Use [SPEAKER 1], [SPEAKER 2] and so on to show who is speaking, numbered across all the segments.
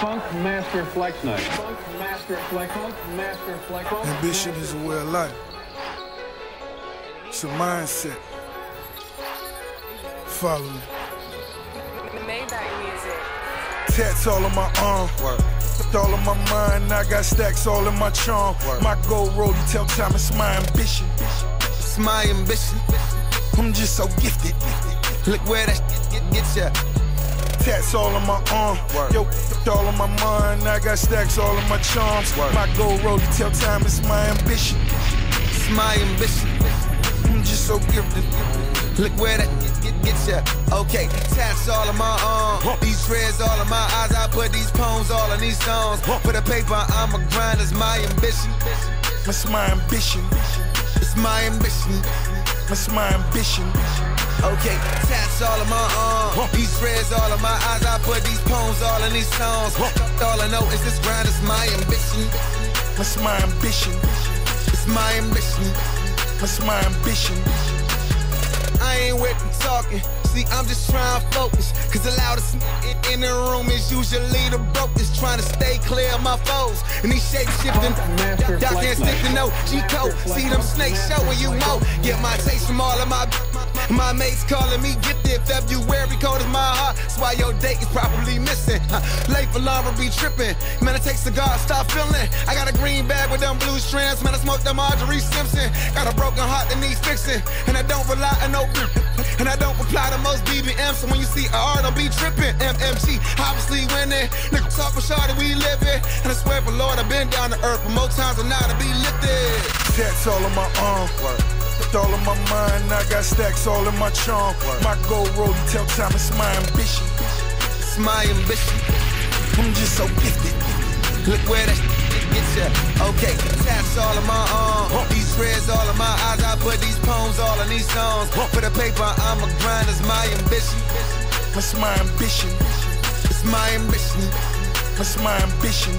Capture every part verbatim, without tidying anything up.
[SPEAKER 1] Funk Master Flex Night. Funk Master Flex. Funk Master Flex.
[SPEAKER 2] Ambition is a way of life. It's a mindset. Follow me.
[SPEAKER 3] Maybach music.
[SPEAKER 2] Tats all on my arm. Work. All on my mind. I got stacks all in my charm. Work. My gold rollie tell time it's my ambition.
[SPEAKER 4] It's my ambition.
[SPEAKER 2] I'm just so gifted.
[SPEAKER 4] Look where that get, get ya.
[SPEAKER 2] Tats all on my arm. Work. Yo, all on my mind. I got stacks all in my charms. Work. My gold rollie tell time it's my ambition.
[SPEAKER 4] It's my ambition.
[SPEAKER 2] I'm just so gifted.
[SPEAKER 4] Look where that get, get, get ya. Okay, tats all on my arm. These dreads all in my eyes. I put these poems all in these songs. For the paper, I'm a grind. It's my ambition.
[SPEAKER 2] It's my ambition.
[SPEAKER 4] It's my ambition.
[SPEAKER 2] It's my ambition.
[SPEAKER 4] Okay, tats all in my arm. These dreads all in my eyes. I put these poems all in these songs. All I know is this grind is my ambition.
[SPEAKER 2] It's my ambition.
[SPEAKER 4] It's my ambition.
[SPEAKER 2] It's my ambition.
[SPEAKER 4] I ain't with them talking. See, I'm just trying to focus. Cause the loudest in the room is usually the brokest. Trying to stay clear of my foes. And these shapes shifting. Y'all can't stick to no G-code. See them snakes showing you more. Get my taste from all of my my mates calling me gifted. February cold is my heart. That's why your date is probably missing. Late for Lara be tripping. Man, I take cigars, stop feeling. I got a green bag with them blue strands. Man, I smoke them Marjorie Simpson. Got a broken heart that needs fixing. And I don't rely on no and I don't reply to most B B Ms. So when you see a R, don't be tripping. M M G, obviously winning. Niggas talk for shawty, we living. And I swear for Lord, I've been down to earth, but more times than not, I be lifted.
[SPEAKER 2] Tats all on my arm. Work. All in my mind, I got stacks all in my charm. Work. My gold rollie tell time it's my ambition.
[SPEAKER 4] It's my ambition.
[SPEAKER 2] I'm just so gifted.
[SPEAKER 4] Look where that get ya. Okay, tats all in my arm. These dreads all in my eyes. I put these poems all in these songs. For the paper, I'm a grind. It's my ambition.
[SPEAKER 2] It's my ambition.
[SPEAKER 4] It's my ambition.
[SPEAKER 2] It's my ambition.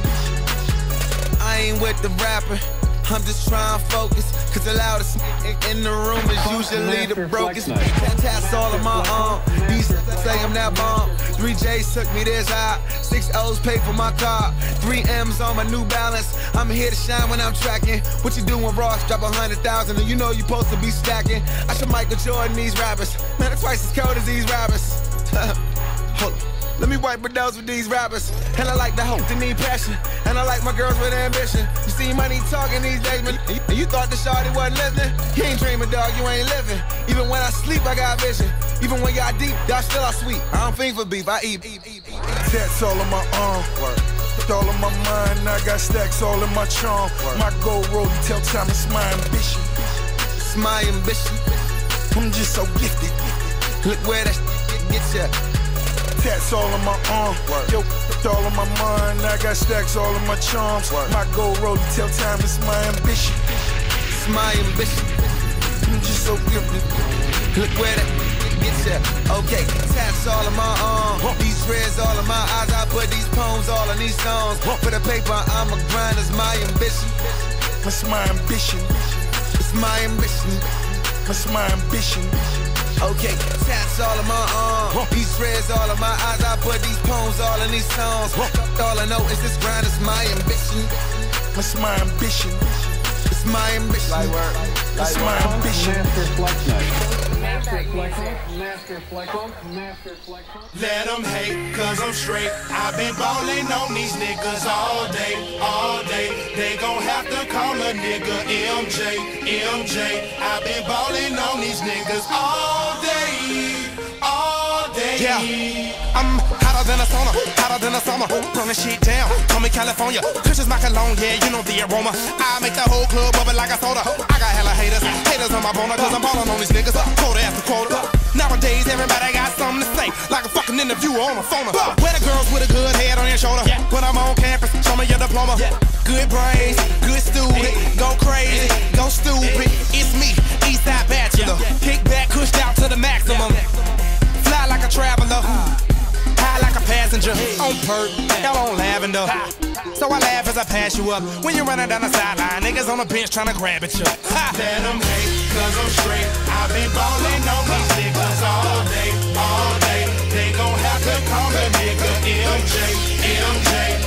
[SPEAKER 4] I ain't with the rapping. I'm just trying to focus. Cause the loudest in the room is usually the brokest. Tats all in my arm. These say I'm that bomb. Three J's took me this high. Six O's paid for my car. Three M's on my New Balance. I'm here to shine when I'm tracking. What you doing, Ross? Drop a hundred thousand and you know you supposed to be stacking. I should Michael Jordan these rappers. Man, I'm twice as cold as these rappers. Hold on. Let me wipe my nose with these rappers. And I like the hope, they need passion. And I like my girls with ambition. You see money talking these days, man. And you thought the shawty wasn't listening? You ain't dreaming, dog, you ain't living. Even when I sleep, I got vision. Even when y'all deep, y'all still are sweet. I don't think for beef, I eat.
[SPEAKER 2] Tats all on my arm. Work. All on my mind, I got stacks all in my charm. Work. My gold rollie tell time it's my ambition.
[SPEAKER 4] It's my ambition.
[SPEAKER 2] I'm just so gifted.
[SPEAKER 4] Look where that get ya.
[SPEAKER 2] Tats all on my arm. Work. Yo, all on my mind. I got stacks all in my charms. Work. My gold rollie tell time it's my ambition.
[SPEAKER 4] It's my ambition.
[SPEAKER 2] I'm just so gifted.
[SPEAKER 4] Look where that get ya. Okay, tats all in my arm. These dreads all in my eyes. I put these poems all in these songs. For the paper, I'm a grind. It's my ambition.
[SPEAKER 2] It's my ambition.
[SPEAKER 4] It's my ambition.
[SPEAKER 2] It's my ambition.
[SPEAKER 4] Okay, tats all in my arm. These dreads all in my eyes. I put these poems all in these songs. All I know is this grind is my ambition.
[SPEAKER 2] It's my ambition.
[SPEAKER 4] It's my ambition.
[SPEAKER 1] Light work.
[SPEAKER 2] It's my ambition.
[SPEAKER 1] Master Flex Night. Master Flex. Master Flex. Master Flex.
[SPEAKER 5] Let them hate, cause I'm straight. I've been ballin' on these niggas all day, all day. They gon' have to call a nigga M J, M J. I've been ballin' on these niggas all day, all day.
[SPEAKER 6] Yeah, I'm hotter than a sauna, hotter than a summer. Run the shit down, call me California. Kush is my cologne, yeah, you know the aroma. I make the whole club bubble like a soda. I got hella haters, haters on my boner, cause I'm ballin' on these niggas, quota after quota. Nowadays, everybody got something to say, like a fucking interviewer on a phone. Where the girls with a good head on your shoulder? When I'm on campus, show me your diploma. Good brains, good student, go crazy, go stupid. It's me, Eastside Bachelor. Kick back, pushed out to the maximum. Fly like a traveler, high like a passenger. On perk, y'all on lavender. So I laugh as I pass you up. When you're running down the sideline, niggas on the bench trying to grab at you.
[SPEAKER 5] Let them hate, cause I'm straight. I've been ballin' on these niggas all day, all day. They gon' have to call a nigga M J, M J.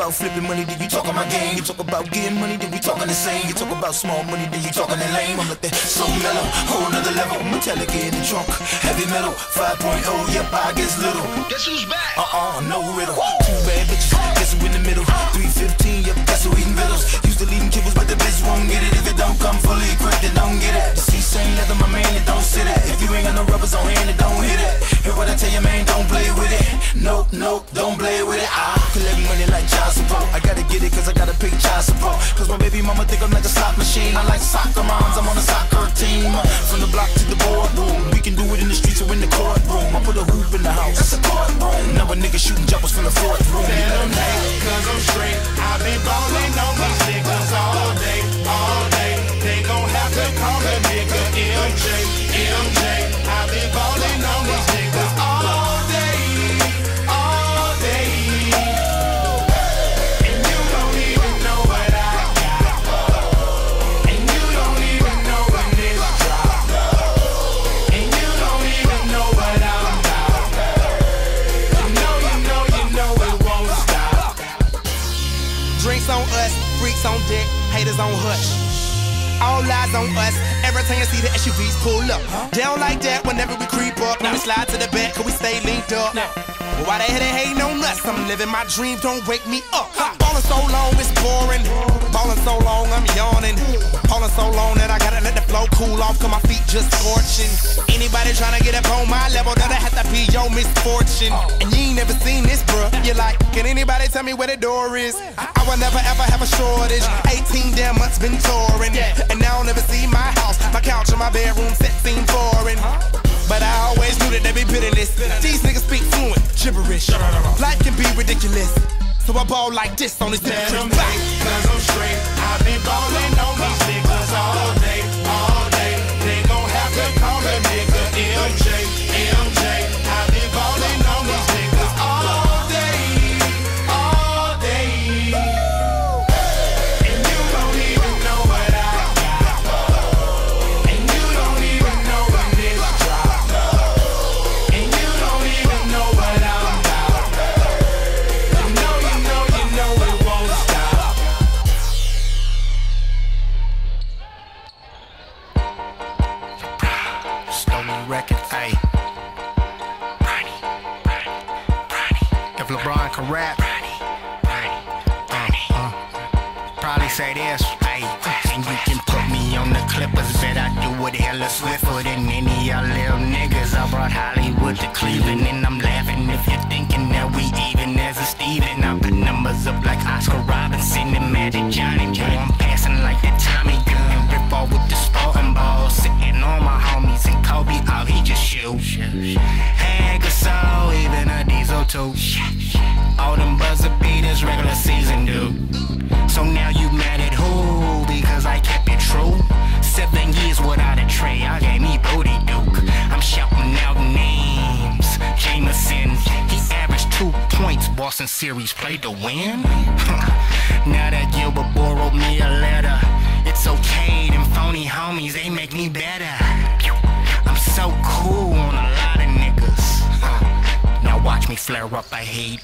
[SPEAKER 2] about flipping money, then you talking my game. You talk about getting money, then we talking the same. You talk about small money, then you talking that lame. I'm like that so mellow, whole nother level. Metallica in the trunk, heavy metal, five point oh, yep, I guess little. Guess who's back? Uh-uh, no riddle. Two bad bitches, guess who in the middle? three fifteen, yep, guess who eating vittles? Used to leading kibbles, but the bitch won't get it. If it don't come fully equipped, then don't get it. The C-same leather, my man, it don't sit it. If you ain't got no rubbers on hand, it don't hit it. Hear what I tell you, man, don't play with it. Nope, nope, don't play with it. I collect money like child support. I gotta get it cause I gotta pay child support. Cause my baby mama think I'm like a slot machine. I like soccer moms, I'm on a soccer team. From the block to the boardroom, we can do it in the streets or in the courtroom. I put a hoop in the house, that's a courtroom. Now a nigga shooting jumpers from the fourth room.
[SPEAKER 5] Tell them hey, cause I'm straight. I've been ballin' on these niggas all day, all day. They gon' have to call a nigga M J, M J. I've been ballin' on these niggas all day, all day. And you don't even know what I got. And you don't even know when this drop. And you don't even know what I'm about. You know, you know, you know it won't stop.
[SPEAKER 6] Drinks on us, freaks on deck, haters on hush. All eyes on us, every time you see the S U Vs pull up. Down like that whenever we creep up. When we slide to the back, cause we stay linked up. Well, why they hit it hating on us? I'm living my dream, don't wake me up. Ballin' so long, it's boring. Ballin' so long, I'm yawning. Ballin' so long that I gotta let the flow cool off, cause my feet just scorching. Anybody tryna get up on my level, that'll have to be your misfortune. And you ain't never seen this, bruh. You're like, can anybody tell me where the door is? I will never ever have a shortage. eighteen damn months been touring. And now I'll never see my house, my couch and my bedroom set seem foreign. But I always knew that they be pitiless. These niggas speak fluent gibberish. Life can be ridiculous, so I ball like this on this
[SPEAKER 5] Tell them
[SPEAKER 6] back.
[SPEAKER 5] hey, cause I'm straight. I've been ballin' on these niggas all day, all day. They gon' have to call a nigga M J, M J. I've been ballin' on these niggas all day, all day. And you don't even know what I got. And you don't even know when this drop. And you don't even know what I'm about. You know, you know, you know it won't stop.
[SPEAKER 7] Stolen record, ayy. If LeBron can rap, uh, uh, probably say this, ayy. And you can put me on the Clippers, bet I do it hella swifter than any y'all little niggas. I brought Hollywood to Cleveland, and I'm laughing if you're thinking that we even as a Steven. I put numbers up like Oscar Robinson and Magic Johnny. Boy, I'm passing like the Tommy gun. Rip off with the starting ball, sitting on my homies and Kobe, oh, he just shoot. Hey, Gasol, even a Diesel too. All them buzzer beaters, regular season, dude. So now you mad at who? Because I kept it true. Seven years without a tray, I gave me booty duke. I'm shouting out names. Jameson, he averaged two points. Boston series played to win. Now that Gilbert borrowed me a letter, it's okay. Them phony homies, they make me better. I'm so cool on a lot of niggas. Now watch me flare up, I hate.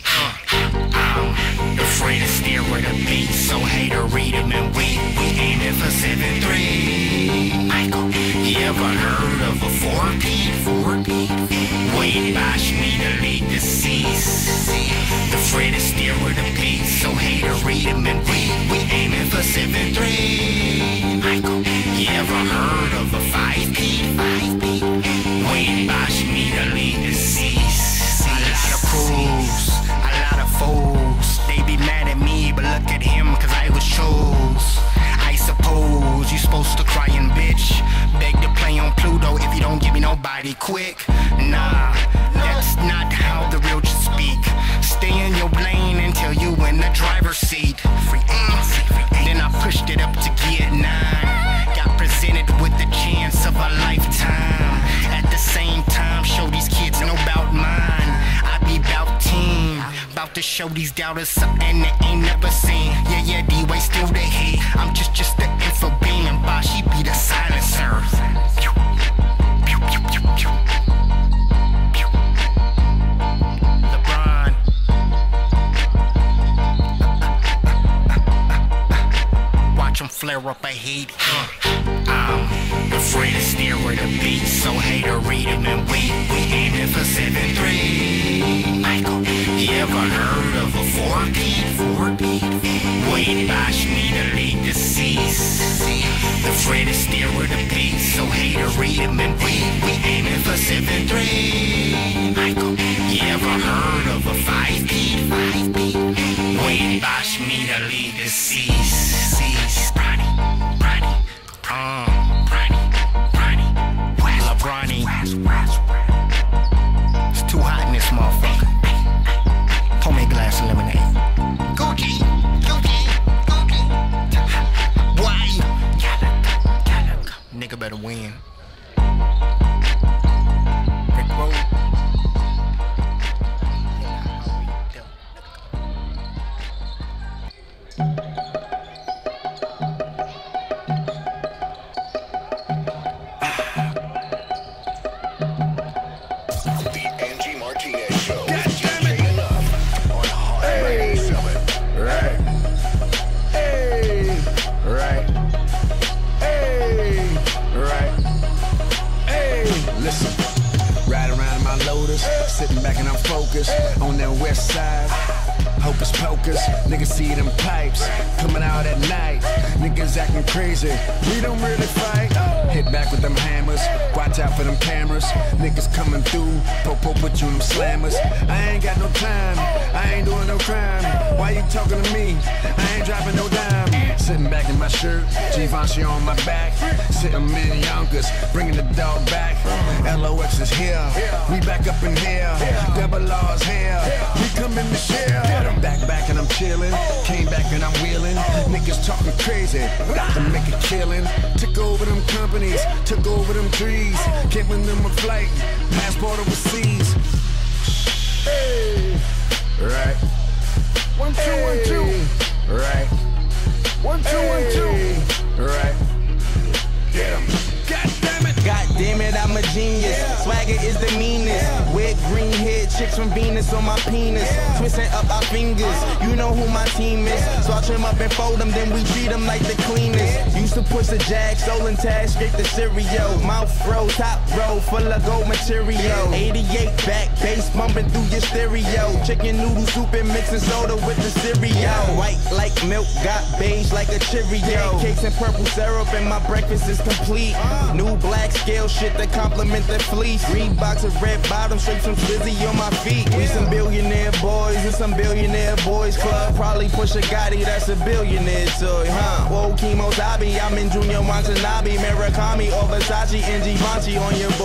[SPEAKER 7] I'm afraid to steer with a beat, so hate to read him and we We aiming for seven three. Michael, you ever heard of a four-peat? Four-peat? Wade Bosch me to lead the seas. Afraid to steer with a beat, so hate to read him and we We aiming for seven three. Michael, you ever heard of a five-peat? Five-peat? Wade Bosch me to lead the seas. A lot of fools, a lot of fools. They be mad at me, but look at him, cause I was chose. I suppose you supposed to cry and bitch. Beg to play on Pluto if you don't give me nobody quick. Nah, that's not how the real should speak. Stay in your lane until you in the driver's seat. Free agency. Then I pushed it up to gear nine. Got presented with the chance of a lifetime. At the same time, show these kids know about mine. I be bout team, bout to show these doubters something they ain't never seen. Yeah, yeah, D-Way still the heat. I'm just, just the info beam, and Bosch, he be the silencer. Pew, pew, pew, pew, pew. LeBron. heat. I'm afraid to steer with the beat, so hate to read them and we we aiming for seven three. Michael, you ever heard of a four-beat? Four-beat? Wait, bash me to lead the seas. Afraid to steer with the beat, so hate to read them and we we aiming for seven three. Michael, you ever heard of a five-beat? Five-beat? Wait, bash me to lead the seas. Seas. Bronny, Bronny, um, Bronny, Bronny, Lebron. It's too hot in this motherfucker. Pour me a glass of lemonade. Gucci, Gucci, Gucci. Why? Nigga better win. Rick Roll.
[SPEAKER 4] Sitting back and I'm focused on that west side. Hocus pocus, niggas see them pipes coming out at night. Niggas acting crazy, we don't really fight. Hit back with them hammers, watch out for them cameras. Niggas coming through, po-po put you in them slammers. I ain't got no time, I ain't doing no crime. Why you talking to me? I ain't dropping no dime. Sitting back in my shirt, Givenchy on my back. Sitting in Yonkers, bringing the dog back. L O X is here, we back up in here. Double R's here, we come in the share. I'm back, back and I'm chillin'. Came back and I'm wheelin'. Niggas talking crazy, about to make a killin'. Took over them companies, took over them trees. Giving them a flight, passport overseas. Hey, right. One, two, hey. one, two. Right. One, two, hey. one, two. Right. Get 'em. God damn it.
[SPEAKER 8] God damn it, I'm a genius. Swagger is the meanest. With green head chicks from Venus on my penis. Twisting up our fingers. You know who my team is. So I trim up and fold them, then we treat them like the cleanest. Used to push the jag, stolen tag, straight the cereal. Mouth row, top row, full of gold material. eighty-eight back, bass bumping through your stereo. Chicken noodle soup and mixing soda with the cereal. White like milk, got beige like a Cheerio. Cakes and purple syrup and my breakfast is complete. New black scale shit that complement the fleece. Reeboks of red bottoms, straight from Slizzy on my feet. We some billionaire boys in some billionaire boys club. Probably push a Gotti, that's a billionaire toy, huh? Whoa, Kimo Zabi, I'm in Junior Watanabe, Murakami or Versace and Givenchy on your